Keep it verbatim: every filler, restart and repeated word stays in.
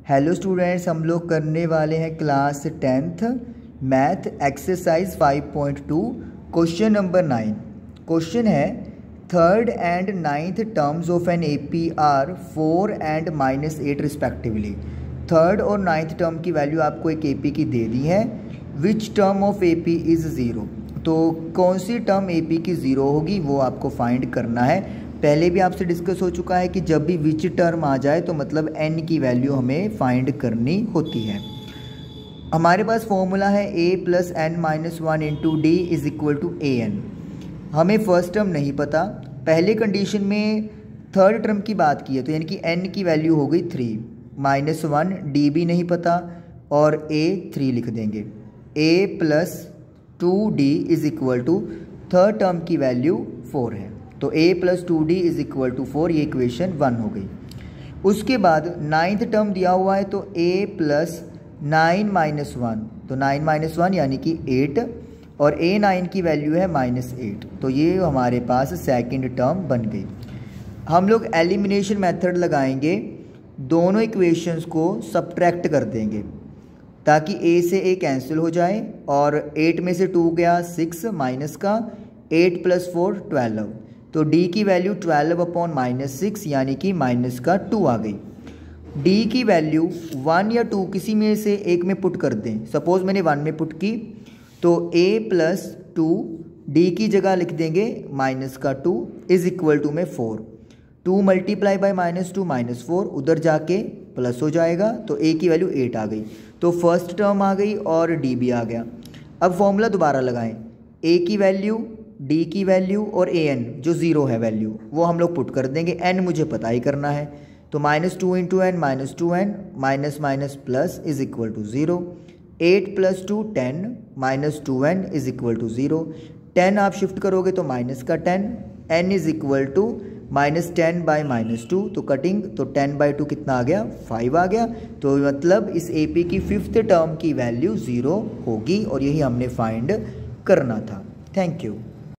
Hello students, हम लोग करने वाले हैं class tenth math exercise five point two question number nine. Question है third and ninth terms of an A P are four and minus eight respectively. Third और ninth term की value आपको एक ए पी की दे दी है। Which term of A P is zero, तो कौन सी टर्म ए पी की ज़ीरो होगी वो आपको फाइंड करना है। पहले भी आपसे डिस्कस हो चुका है कि जब भी विच टर्म आ जाए तो मतलब n की वैल्यू हमें फाइंड करनी होती है। हमारे पास फॉर्मूला है a plus n minus one into d is equal to a n. हमें फर्स्ट टर्म नहीं पता, पहले कंडीशन में थर्ड टर्म की बात की है तो यानी कि n की वैल्यू हो गई थ्री, माइनस वन, डी भी नहीं पता और a थ्री लिख देंगे। a plus two d is equal to third term की वैल्यू फोर है तो a plus two d is equal to four, ये इक्वेशन वन हो गई। उसके बाद नाइन्थ टर्म दिया हुआ है तो a plus nine minus one, तो नाइन माइनस वन यानी कि एट और a नाइन की वैल्यू है माइनस एट, तो ये हमारे पास सेकंड टर्म बन गई। हम लोग एलिमिनेशन मेथड लगाएंगे, दोनों इक्वेशंस को सब्ट्रैक्ट कर देंगे ताकि a से a कैंसिल हो जाए और एट में से टू गया सिक्स, माइनस का एट प्लस फोर ट्वेल्व, तो d की value twelve upon minus six यानी कि माइनस का टू आ गई। d की वैल्यू वन या टू किसी में से एक में पुट कर दें। सपोज़ मैंने वन में पुट की तो a प्लस टू, डी की जगह लिख देंगे माइनस का टू इज़ इक्वल टू में four, two multiply by minus two minus four, उधर जाके प्लस हो जाएगा तो a की वैल्यू एट आ गई, तो फर्स्ट टर्म आ गई और d भी आ गया। अब फॉर्मूला दोबारा लगाएं, a की वैल्यू, d की वैल्यू और ए एन जो ज़ीरो है वैल्यू वो हम लोग पुट कर देंगे। n मुझे पता ही करना है तो minus two into n minus two n minus minus plus is equal to zero, eight plus two ten minus two n is equal to zero, ten आप शिफ्ट करोगे तो माइनस का ten, n is equal to minus ten by minus two, तो cutting तो ten by two कितना आ गया, five आ गया। तो मतलब इस ए पी की फिफ्थ टर्म की वैल्यू ज़ीरो होगी और यही हमने फाइंड करना था। Thank you.